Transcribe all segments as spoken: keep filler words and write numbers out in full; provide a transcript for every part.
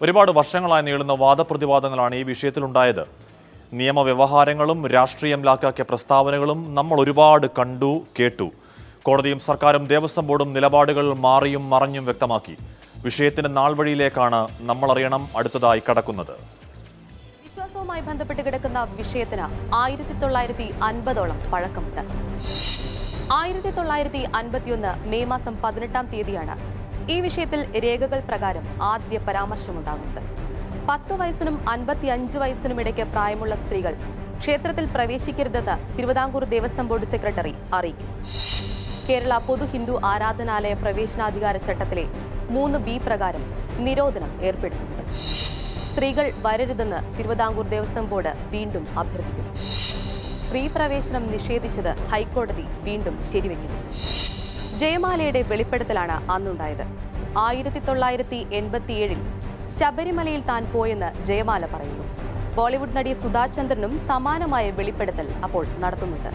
ഒരുപാട് വർഷങ്ങളായി നീളുന്ന വാദപ്രതിവാദങ്ങളാണ് ഈ വിഷയത്തിലുണ്ടായത്. നിയമവ്യവഹാരങ്ങളും രാഷ്ട്രീയം ലാക്കാക്കിയ പ്രസ്താവനകളും നമ്മൾ ഒരുപാട് കണ്ടു കേട്ടു. കോടതിയും സർക്കാരും ദേവസ്വം ബോർഡും നിലപാടുകൾ മാറിയും മറഞ്ഞും വ്യക്തമാക്കി. വിഷയത്തിന്റെ നാൾവഴിയിലേക്കാണ് നമ്മളറിയണം അടുത്തതായി കടക്കുന്നത്. വിശ്വാസവുമായി ബന്ധപ്പെട്ട് കിടക്കുന്ന വിഷയത്തിന് ആയിരത്തി തൊള്ളായിരത്തി അൻപതോളം പഴക്കമുണ്ട്. ആയിരത്തി തൊള്ളായിരത്തി അൻപത്തിയൊന്ന് മെയ് മാസം പതിനെട്ടാം തീയതിയാണ് ഈ വിഷയത്തിൽ രേഖകൾ പ്രകാരം ആദ്യ പരാമർശമുണ്ടാകുന്നത്. പത്ത് വയസ്സിനും അൻപത്തി അഞ്ച് വയസ്സിനും ഇടയ്ക്ക് പ്രായമുള്ള സ്ത്രീകൾ ക്ഷേത്രത്തിൽ പ്രവേശിക്കരുതെന്ന് തിരുവിതാംകൂർ ദേവസ്വം ബോർഡ് സെക്രട്ടറി അറിയിക്കും. കേരള പൊതു ഹിന്ദു ആരാധനാലയ പ്രവേശനാധികാര ചട്ടത്തിലെ മൂന്ന് ബി പ്രകാരം നിരോധനം ഏർപ്പെടുത്തുന്നുണ്ട്. സ്ത്രീകൾ വരരുതെന്ന് തിരുവിതാംകൂർ ദേവസ്വം ബോർഡ് വീണ്ടും അഭ്യർത്ഥിക്കുന്നു. സ്ത്രീ പ്രവേശനം നിഷേധിച്ചത് ഹൈക്കോടതി വീണ്ടും ശരിവെക്കുന്നു. ജയമാലയുടെ വെളിപ്പെടുത്തലാണ് അന്നുണ്ടായത്. ആയിരത്തി തൊള്ളായിരത്തി എൺപത്തിയേഴിൽ ശബരിമലയിൽ താൻ പോയെന്ന് ജയമാല പറയുന്നു. ബോളിവുഡ് നടി സുധാചന്ദ്രനും സമാനമായ വെളിപ്പെടുത്തൽ അപ്പോൾ നടത്തുന്നുണ്ട്.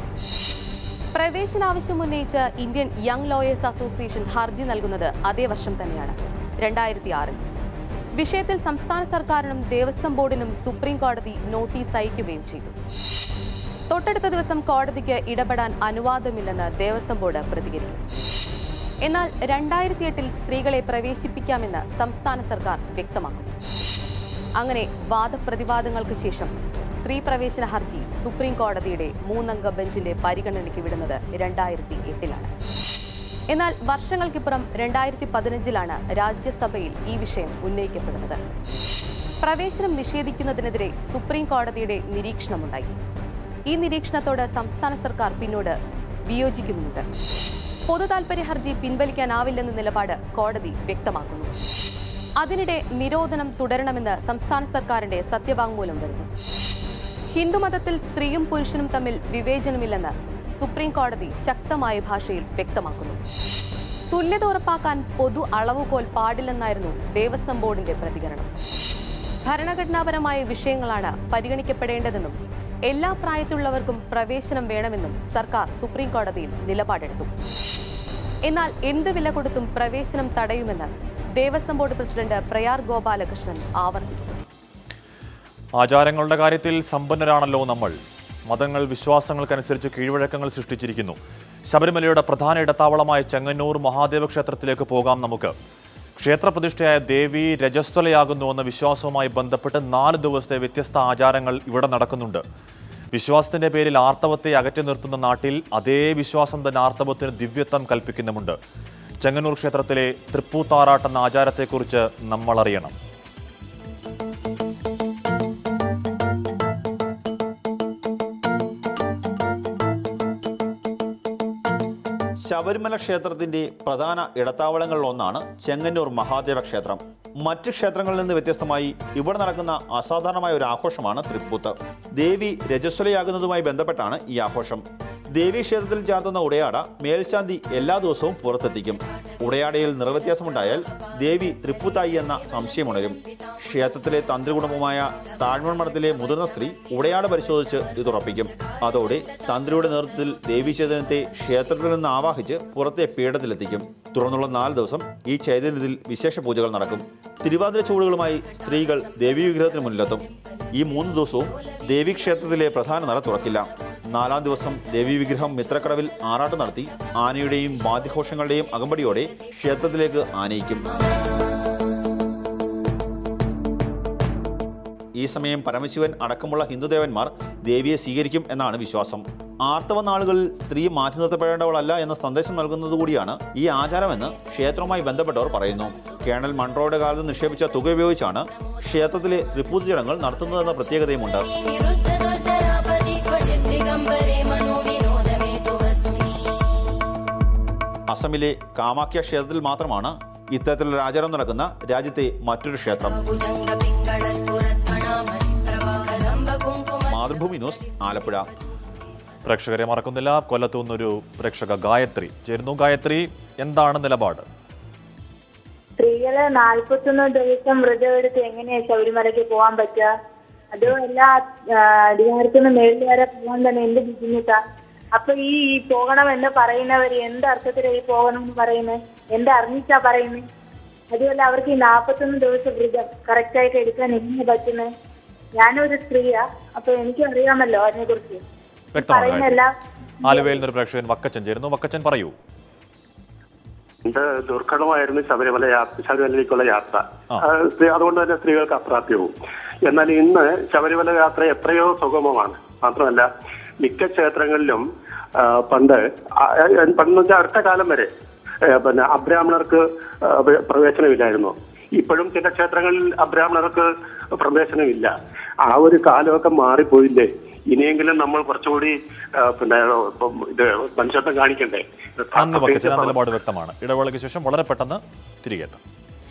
പ്രവേശനാവശ്യം ഉന്നയിച്ച് ഇന്ത്യൻ യങ് ലോയേഴ്സ് അസോസിയേഷൻ ഹർജി നൽകുന്നത് അതേ വർഷം തന്നെയാണ്, രണ്ടായിരത്തി ആറിൽ. വിഷയത്തിൽ സംസ്ഥാന സർക്കാരിനും ദേവസ്വം ബോർഡിനും സുപ്രീം കോടതി നോട്ടീസ് അയക്കുകയും ചെയ്തു. തൊട്ടടുത്ത ദിവസം കോടതിക്ക് ഇടപെടാൻ അനുവാദമില്ലെന്ന് ദേവസ്വം ബോർഡ് പ്രതികരിക്കും. എന്നാൽ രണ്ടായിരത്തി എട്ടിൽ സ്ത്രീകളെ പ്രവേശിപ്പിക്കാമെന്ന് സംസ്ഥാന സർക്കാർ വ്യക്തമാക്കുന്നു. അങ്ങനെ വാദപ്രതിവാദങ്ങൾക്ക് ശേഷം സ്ത്രീ പ്രവേശന ഹർജി സുപ്രീം കോടതിയുടെ മൂന്നംഗ ബെഞ്ചിന്റെ പരിഗണനയ്ക്ക് വിടുന്നത് രണ്ടായിരത്തി എട്ടിലാണ്. എന്നാൽ വർഷങ്ങൾക്കിപ്പുറം രണ്ടായിരത്തി പതിനഞ്ചിലാണ് രാജ്യസഭയിൽ ഈ വിഷയം ഉന്നയിക്കപ്പെടുന്നത്. പ്രവേശനം നിഷേധിക്കുന്നതിനെതിരെ സുപ്രീം കോടതിയുടെ നിരീക്ഷണമുണ്ടായി. ഈ നിരീക്ഷണത്തോട് സംസ്ഥാന സർക്കാർ പിന്നോട് വിയോജിക്കുന്നുണ്ട്. പൊതു താൽപര്യ ഹർജി പിൻവലിക്കാനാവില്ലെന്ന നിലപാട് കോടതി വ്യക്തമാക്കുന്നു. അതിനിടെ നിരോധനം തുടരണമെന്ന് സംസ്ഥാന സർക്കാരിന്റെ സത്യവാങ്മൂലം വരുന്നു. ഹിന്ദുമതത്തിൽ സ്ത്രീയും പുരുഷനും തമ്മിൽ വിവേചനമില്ലെന്ന് സുപ്രീം കോടതി ശക്തമായ ഭാഷയിൽ വ്യക്തമാക്കുന്നു. തുല്യത ഉറപ്പാക്കാൻ പൊതു അളവുകോൽ പാടില്ലെന്നായിരുന്നു ദേവസ്വം ബോർഡിന്റെ പ്രതികരണം. ഭരണഘടനാപരമായ വിഷയങ്ങളാണ് പരിഗണിക്കപ്പെടേണ്ടതെന്നും എല്ലാ പ്രായത്തിലുള്ളവർക്കും പ്രവേശനം വേണമെന്നും സർക്കാർ സുപ്രീം കോടതിയിൽ നിലപാടെടുത്തു. എന്നാൽ എന്ത് വില കൊടുത്തും പ്രവേശനം തടയുമെന്ന് ദേവസ്വം ബോർഡ് പ്രസിഡന്റ് പ്രയാർ ഗോപാലകൃഷ്ണൻ ആവർത്തിക്കുന്നു. ആചാരങ്ങളുടെ കാര്യത്തിൽ സമ്പന്നരാണല്ലോ നമ്മൾ. മതങ്ങൾ വിശ്വാസങ്ങൾക്കനുസരിച്ച് കീഴ്വഴക്കങ്ങൾ സൃഷ്ടിച്ചിരിക്കുന്നു. ശബരിമലയുടെ പ്രധാന ഇടത്താവളമായ ചെങ്ങന്നൂർ മഹാദേവ ക്ഷേത്രത്തിലേക്ക് പോകാം നമുക്ക്. ക്ഷേത്രപ്രതിഷ്ഠയായ ദേവി രജസ്വലയാകുന്നുവെന്ന വിശ്വാസവുമായി ബന്ധപ്പെട്ട് നാല് ദിവസത്തെ വ്യത്യസ്ത ആചാരങ്ങൾ ഇവിടെ നടക്കുന്നുണ്ട്. വിശ്വാസത്തിന്റെ പേരിൽ ആർത്തവത്തെ അകറ്റി നിർത്തുന്ന നാട്ടിൽ അതേ വിശ്വാസം തന്നെ ആർത്തവത്തിന് ദിവ്യത്വം കൽപ്പിക്കുന്നുമുണ്ട്. ചെങ്ങന്നൂർ ക്ഷേത്രത്തിലെ തൃപ്പൂത്താറാട്ട് എന്ന ആചാരത്തെക്കുറിച്ച് നമ്മളറിയണം. ശബരിമല ക്ഷേത്രത്തിന്റെ പ്രധാന ഇടത്താവളങ്ങളിലൊന്നാണ് ചെങ്ങന്നൂർ മഹാദേവ ക്ഷേത്രം. മറ്റ് ക്ഷേത്രങ്ങളിൽ നിന്ന് വ്യത്യസ്തമായി ഇവിടെ നടക്കുന്ന അസാധാരണമായ ഒരു ആഘോഷമാണ് തൃപ്പൂത്ത്. ദേവി രജസ്വലയാകുന്നതുമായി ബന്ധപ്പെട്ടാണ് ഈ ആഘോഷം. ദേവീ ക്ഷേത്രത്തിൽ ചാർത്തുന്ന ഉടയാട മേൽശാന്തി എല്ലാ ദിവസവും പുറത്തെത്തിക്കും. ഉടയാടയിൽ നിറവ്യത്യാസമുണ്ടായാൽ ദേവി തൃപ്പൂത്തായി എന്ന സംശയമുണരും. ക്ഷേത്രത്തിലെ തന്ത്രികുടുംബമായ താഴ്മൺമഠത്തിലെ മുതിർന്ന സ്ത്രീ ഉടയാട പരിശോധിച്ച് ഇതുറപ്പിക്കും. അതോടെ തന്ത്രിയുടെ നേതൃത്വത്തിൽ ദേവീചൈതന്യത്തെ ക്ഷേത്രത്തിൽ നിന്ന് ആവാഹിച്ച് പുറത്തെ പീഠത്തിലെത്തിക്കും. തുടർന്നുള്ള നാല് ദിവസം ഈ ചൈതന്യത്തിൽ വിശേഷ പൂജകൾ നടക്കും. തിരുവാതിര ചൂടുകളുമായി സ്ത്രീകൾ ദേവീ വിഗ്രഹത്തിന് മുന്നിലെത്തും. ഈ മൂന്ന് ദിവസവും ദേവീക്ഷേത്രത്തിലെ പ്രധാന നട തുറക്കില്ല. നാലാം ദിവസം ദേവീ വിഗ്രഹം മിത്രക്കടവിൽ ആറാട്ട് നടത്തി ആനയുടെയും വാദ്യഘോഷങ്ങളുടെയും അകമ്പടിയോടെ ക്ഷേത്രത്തിലേക്ക് ആനയിക്കും. ഈ സമയം പരമശിവൻ അടക്കമുള്ള ഹിന്ദുദേവന്മാർ ദേവിയെ സ്വീകരിക്കും എന്നാണ് വിശ്വാസം. ആർത്തവ നാളുകളിൽ സ്ത്രീ മാറ്റി നിർത്തപ്പെടേണ്ടവളല്ല എന്ന സന്ദേശം നൽകുന്നതുകൂടിയാണ് ഈ ആചാരമെന്ന് ക്ഷേത്രവുമായി ബന്ധപ്പെട്ടവർ പറയുന്നു. കേണൽ മൺട്രോയുടെ കാലത്ത് നിക്ഷേപിച്ച തുക ഉപയോഗിച്ചാണ് ക്ഷേത്രത്തിലെ തൃപ്പൂത്ത് ചടങ്ങുകൾ നടത്തുന്നതെന്ന പ്രത്യേകതയുമുണ്ട്. അസമിലെ കാമാഖ്യ ക്ഷേത്രത്തിൽ മാത്രമാണ് ഇത്തരത്തിലുള്ള ആചാരം നടക്കുന്ന രാജ്യത്തെ മറ്റൊരു ക്ഷേത്രം. മാതൃഭൂമി ന്യൂസ്, ആലപ്പുഴ. പ്രേക്ഷകരെ മറക്കുന്നില്ല, കൊല്ലത്തു നിന്നൊരു പ്രേക്ഷക ഗായത്രി ചേരുന്നു. ഗായത്രി, എന്താണ് നിലപാട്? സ്ത്രീകള് നാൽപ്പത്തൊന്ന് ദിവസം വ്രതം എടുത്ത് എങ്ങനെയാ ശബരിമലയ്ക്ക് പോകാൻ പറ്റുക? അതും എല്ലാ അധികാരത്തിനും മേളിൽ വരെ പോകാൻ തന്നെ എന്ത് ബുദ്ധിമുട്ടാ? അപ്പൊ ഈ പോകണം എന്ന് പറയുന്നവര് എന്ത് അർത്ഥത്തിലാ ഈ പോകണം എന്ന് പറയുന്നത്? എന്ത് അറിഞ്ഞിട്ടാ പറയുന്നത്? അതുപോലെ അവർക്ക് ഈ നാൽപ്പത്തൊന്ന് ദിവസം വ്രതം കറക്റ്റായിട്ട് എടുക്കാൻ എങ്ങനെ പറ്റുന്നത്? ഞാനൊരു സ്ത്രീയാ, അപ്പൊ എനിക്ക് അറിയാമല്ലോ അതിനെ കുറിച്ച്. പറയുന്നല്ല. ആലുവയിൽ നിന്നൊരു പ്രേക്ഷകൻ വക്കച്ചൻ ചേരുന്നു. വക്കച്ചൻ പറയൂ. ഇത് ദുർഘടമായിരുന്നു ശബരിമല യാത്ര, ശബരിമലയിലേക്കുള്ള യാത്ര. അതുകൊണ്ട് തന്നെ സ്ത്രീകൾക്ക് അപ്രാപ്യവും. എന്നാൽ ഇന്ന് ശബരിമല യാത്ര എത്രയോ സുഗമമാണ്. മാത്രമല്ല മിക്ക ക്ഷേത്രങ്ങളിലും പണ്ട് പണ്ടെന്ന് വെച്ചാൽ അടുത്ത കാലം വരെ പിന്നെ അബ്രാഹ്മണർക്ക് പ്രവേശനമില്ലായിരുന്നു. ഇപ്പോഴും ചില ക്ഷേത്രങ്ങളിൽ അബ്രാഹ്മണർക്ക് പ്രവേശനമില്ല. ആ ഒരു കാലമൊക്കെ മാറിപ്പോയില്ലേ? ഇനിയെങ്കിലും നമ്മൾ കുറച്ചുകൂടി പിന്നെ ഇത് മനുഷ്യത്വം കാണിക്കണ്ടേ? നിലപാട് വ്യക്തമാണ്. ഇടവേളയ്ക്ക് ശേഷം വളരെ പെട്ടെന്ന് തിരികെ എത്താം.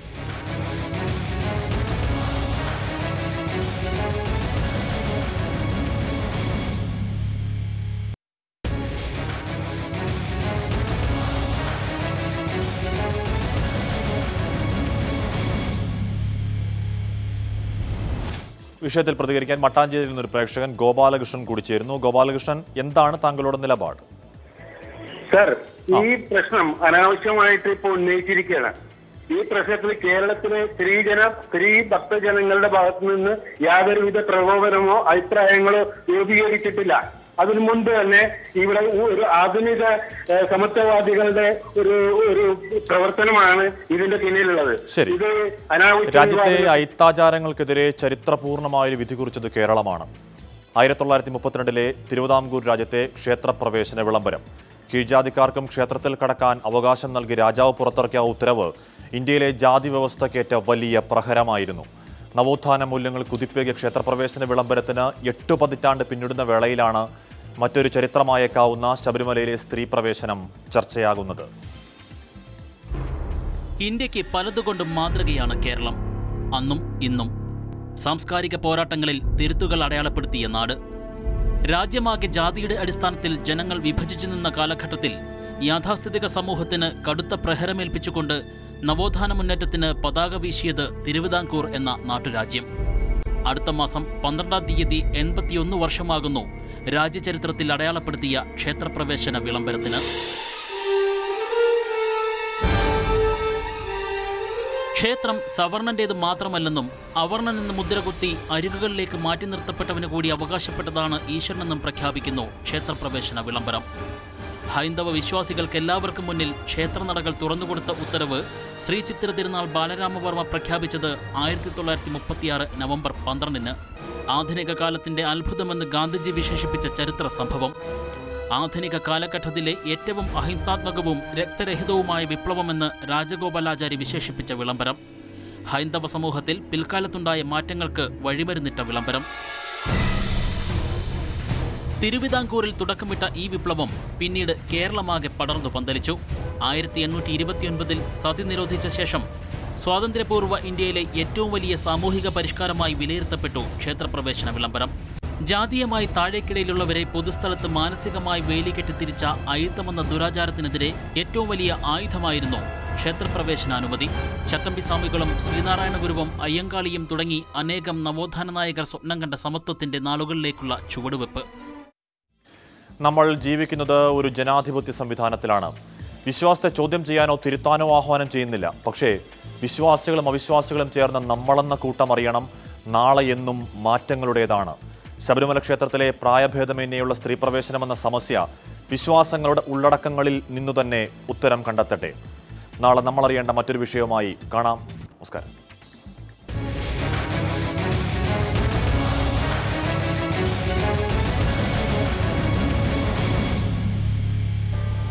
വിഷയത്തിൽ പ്രതികരിക്കാൻ മട്ടാഞ്ചേരിയിൽ നിന്നൊരു പ്രേക്ഷകൻ ഗോപാലകൃഷ്ണൻ കൂടി ചേരുന്നു. ഗോപാലകൃഷ്ണൻ, എന്താണ് താങ്കളുടെ നിലപാട്? സർ, ഈ പ്രശ്നം അനാവശ്യമായിട്ട് ഇപ്പോൾ ഉന്നയിച്ചിരിക്കുകയാണ്. ഈ പ്രശ്നത്തിൽ കേരളത്തിലെ സ്ത്രീജന സ്ത്രീ ഭക്തജനങ്ങളുടെ ഭാഗത്തു നിന്ന് യാതൊരുവിധ പ്രകോപനമോ അഭിപ്രായങ്ങളോ രൂപീകരിച്ചിട്ടില്ല. അതിനു മുൻപ് തന്നെ ഇവിടെ ഒരു ആധുനിക സമത്വവാദികളുടെ ഒരു ഒരു പ്രവർത്തനമാണ് ഇതിന്റെ പിന്നിലുള്ളത്. ശരി, രാജ്യത്തെ അയിത്താചാരങ്ങൾക്കെതിരെ ചരിത്രപൂർണമായ ഒരു വിധി കുറിച്ചത് കേരളമാണ്. ആയിരത്തി തൊള്ളായിരത്തി മുപ്പത്തിരണ്ടിലെ തിരുവിതാംകൂർ രാജ്യത്തെ ക്ഷേത്രപ്രവേശന വിളംബരം, കീഴ്ജാതിക്കാർക്കും ക്ഷേത്രത്തിൽ കടക്കാൻ അവകാശം നൽകി രാജാവ് പുറത്തിറക്കിയ ഉത്തരവ് ഇന്ത്യയിലെ ജാതി വ്യവസ്ഥക്കേറ്റ വലിയ പ്രഹരമായിരുന്നു. നവോത്ഥാന മൂല്യങ്ങൾ കുതിപ്പേകിയ ക്ഷേത്രപ്രവേശന വിളംബരത്തിന് എട്ടു പതിറ്റാണ്ട് പിന്നിടുന്ന വേളയിലാണ് മറ്റൊരു ചരിത്രമായേക്കാവുന്ന ശബരിമലയിലെ സ്ത്രീ പ്രവേശനം ചർച്ചയാകുന്നത്. ഇന്ത്യക്ക് പലതുകൊണ്ടും മാതൃകയാണ് കേരളം. അന്നും ഇന്നും സാംസ്കാരിക പോരാട്ടങ്ങളിൽ തിരുത്തുകൾ അടയാളപ്പെടുത്തിയ നാട്. രാജ്യമാകെ ജാതിയുടെ അടിസ്ഥാനത്തിൽ ജനങ്ങൾ വിഭജിച്ചു നിന്ന കാലഘട്ടത്തിൽ യാഥാസ്ഥിതിക സമൂഹത്തിന് കടുത്ത പ്രഹരമേൽപ്പിച്ചുകൊണ്ട് നവോത്ഥാന മുന്നേറ്റത്തിന് പതാക വീശിയത് തിരുവിതാംകൂർ എന്ന നാട്ടുരാജ്യം. അടുത്ത മാസം പന്ത്രണ്ടാം തീയതി എൺപത്തിയൊന്ന് വർഷമാകുന്നു രാജ്യചരിത്രത്തിൽ അടയാളപ്പെടുത്തിയ ക്ഷേത്രപ്രവേശന വിളംബരത്തിന്. ക്ഷേത്രം സവർണന്റേത് മാത്രമല്ലെന്നും അവർണൻ എന്ന് മുദ്രകുത്തി അരികുകളിലേക്ക് മാറ്റി നിർത്തപ്പെട്ടവന് കൂടി അവകാശപ്പെട്ടതാണ് ഈശ്വരനെന്നും പ്രഖ്യാപിക്കുന്നു ക്ഷേത്രപ്രവേശന വിളംബരം. ഹൈന്ദവ വിശ്വാസികൾക്ക് എല്ലാവർക്കും മുന്നിൽ ക്ഷേത്രനടകൾ തുറന്നുകൊടുത്ത ഉത്തരവ് ശ്രീ ചിത്തിര തിരുനാൾ ബാലരാമവർമ്മ പ്രഖ്യാപിച്ചത് ആയിരത്തി തൊള്ളായിരത്തി മുപ്പത്തിയാറ് നവംബർ പന്ത്രണ്ടിന്. ആധുനിക കാലത്തിന്റെ അത്ഭുതമെന്ന് ഗാന്ധിജി വിശേഷിപ്പിച്ച ചരിത്ര സംഭവം. ആധുനിക കാലഘട്ടത്തിലെ ഏറ്റവും അഹിംസാത്മകവും രക്തരഹിതവുമായ വിപ്ലവമെന്ന് രാജഗോപാലാചാരി വിശേഷിപ്പിച്ച വിളംബരം. ഹൈന്ദവ സമൂഹത്തിൽ പിൽക്കാലത്തുണ്ടായ മാറ്റങ്ങൾക്ക് വഴിമരുന്നിട്ട വിളംബരം. തിരുവിതാംകൂറിൽ തുടക്കമിട്ട ഈ വിപ്ലവം പിന്നീട് കേരളമാകെ പടർന്നു പന്തലിച്ചു. ആയിരത്തി എണ്ണൂറ്റി ഇരുപത്തിയൊൻപതിൽ സതി നിരോധിച്ച ശേഷം സ്വാതന്ത്ര്യപൂർവ്വ ഇന്ത്യയിലെ ഏറ്റവും വലിയ സാമൂഹിക പരിഷ്കാരമായി വിലയിരുത്തപ്പെട്ടു ക്ഷേത്രപ്രവേശന വിളംബരം. ജാതീയമായി താഴേക്കിടയിലുള്ളവരെ പൊതുസ്ഥലത്ത് മാനസികമായി വേലികെട്ടി തിരിച്ച അയിത്തമെന്ന ദുരാചാരത്തിനെതിരെ ഏറ്റവും വലിയ ആയുധമായിരുന്നു ക്ഷേത്രപ്രവേശനാനുമതി. ചട്ടമ്പി സ്വാമികളും ശ്രീനാരായണ ഗുരുവും അയ്യങ്കാളിയും തുടങ്ങി അനേകം നവോത്ഥാന നായകർ സ്വപ്നം കണ്ട സമത്വത്തിന്റെ നാളുകളിലേക്കുള്ള ചുവടുവെപ്പ്. നമ്മൾ ജീവിക്കുന്നത് ഒരു ജനാധിപത്യ സംവിധാനത്തിലാണ്. വിശ്വാസത്തെ ചോദ്യം ചെയ്യാനോ തിരുത്താനോ ആഹ്വാനം ചെയ്യുന്നില്ല. പക്ഷേ വിശ്വാസികളും അവിശ്വാസികളും ചേർന്ന് നമ്മളെന്ന കൂട്ടമറിയണം നാളെ എന്നും മാറ്റങ്ങളുടേതാണ്. ശബരിമല ക്ഷേത്രത്തിലെ പ്രായഭേദമന്യേയുള്ള സ്ത്രീ പ്രവേശനമെന്ന സമസ്യ വിശ്വാസങ്ങളുടെ ഉള്ളടക്കങ്ങളിൽ നിന്നു തന്നെ ഉത്തരം കണ്ടെത്തട്ടെ. നാളെ നമ്മളറിയേണ്ട മറ്റൊരു വിഷയവുമായി കാണാം. നമസ്കാരം.